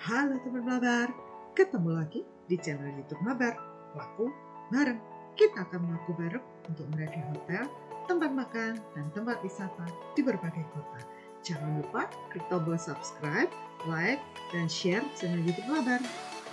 Halo teman Mabar, ketemu lagi di channel YouTube Mabar, Laku Bareng. Kita akan melaku bareng untuk mereview hotel, tempat makan, dan tempat wisata di berbagai kota. Jangan lupa klik tombol subscribe, like, dan share channel YouTube Mabar.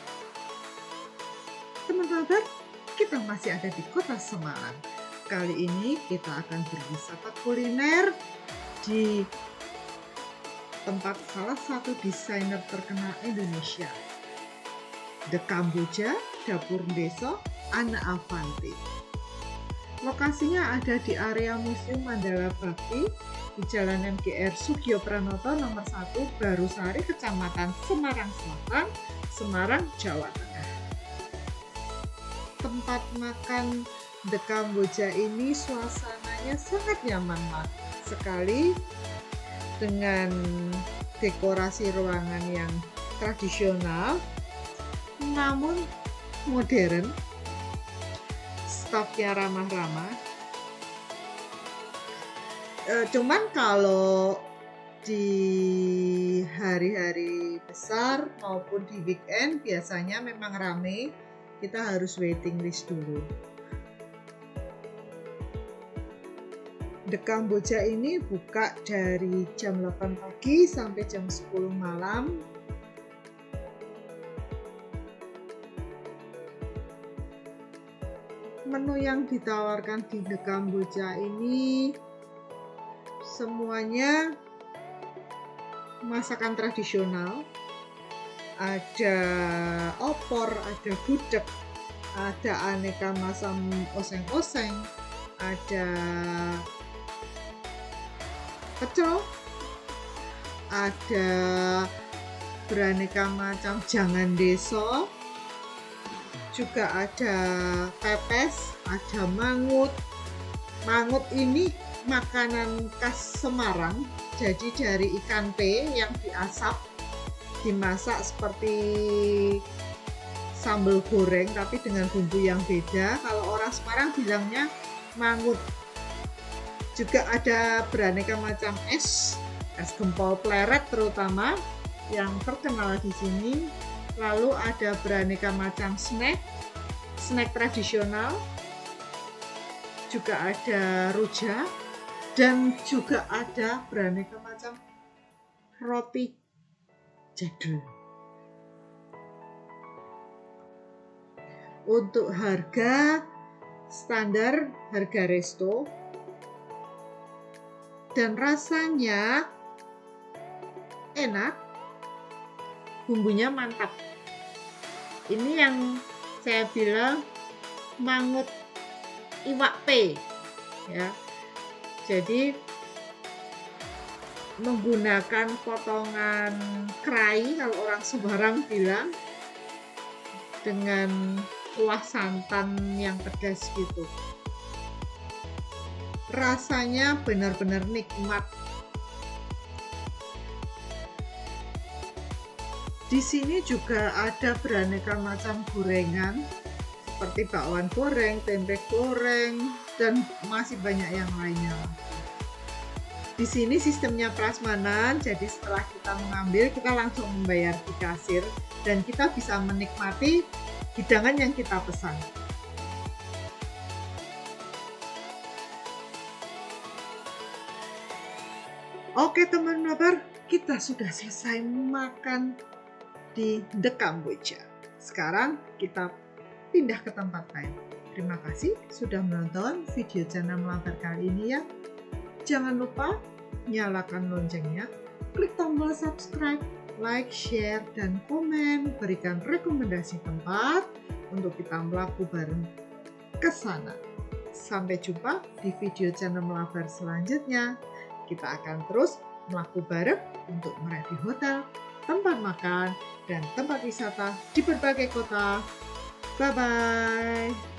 Teman Mabar, kita masih ada di kota Semarang. Kali ini kita akan berwisata kuliner di tempat salah satu desainer terkenal Indonesia, The Kamboja Dapur Desa Ana Avanti. Lokasinya ada di area Museum Mandala Bakti di Jalan MGR Sugio Pranoto nomor 1 Barusari, Kecamatan Semarang Selatan, Semarang, Jawa Tengah. Tempat makan The Kamboja ini suasananya sangat nyaman sekali, dengan dekorasi ruangan yang tradisional namun modern, stafnya ramah-ramah. Cuman kalau di hari-hari besar maupun di weekend biasanya memang rame, kita harus waiting list dulu. The Kamboja ini buka dari jam 8 pagi sampai jam 10 malam. Menu yang ditawarkan di The Kamboja ini semuanya masakan tradisional. Ada opor, ada gudeg, ada aneka macam oseng-oseng, ada pecel, ada beraneka macam jangan deso, juga ada pepes, ada mangut. Mangut ini makanan khas Semarang, jadi dari ikan pe yang diasap, dimasak seperti sambal goreng tapi dengan bumbu yang beda. Kalau orang Semarang bilangnya mangut. Juga ada beraneka macam es gempol pleret terutama yang terkenal di sini. Lalu ada beraneka macam snack tradisional, juga ada rujak, dan juga ada beraneka macam roti jadul. Untuk harga standar, harga resto, dan rasanya enak, bumbunya mantap. Ini yang saya bilang mangut iwak pe ya. Jadi menggunakan potongan kerai kalau orang Semarang bilang, dengan kuah santan yang pedas gitu. Rasanya benar-benar nikmat. Di sini juga ada beraneka macam gorengan seperti bakwan goreng, tempe goreng, dan masih banyak yang lainnya. Di sini sistemnya prasmanan, jadi setelah kita mengambil, kita langsung membayar di kasir dan kita bisa menikmati hidangan yang kita pesan. Oke teman Mabar, kita sudah selesai makan di The Kamboja. Sekarang kita pindah ke tempat lain. Terima kasih sudah menonton video channel Mabar kali ini ya. Jangan lupa nyalakan loncengnya, klik tombol subscribe, like, share, dan komen. Berikan rekomendasi tempat untuk kita melaku bareng ke sana. Sampai jumpa di video channel Mabar selanjutnya. Kita akan terus melaku bareng untuk mereview hotel, tempat makan, dan tempat wisata di berbagai kota. Bye-bye.